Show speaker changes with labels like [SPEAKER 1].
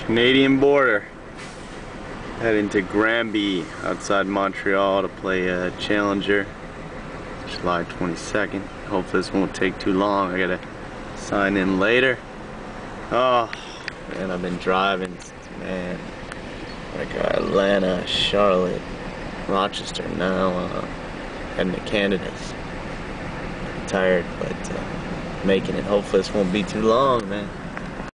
[SPEAKER 1] Canadian border. Heading to Granby outside Montreal to play a Challenger July 22nd. Hopefully this won't take too long. I gotta sign in later. Oh man, I've been driving, man, like Atlanta, Charlotte, Rochester now, heading to Canada. I'm tired, but making it. Hopefully this won't be too long, man.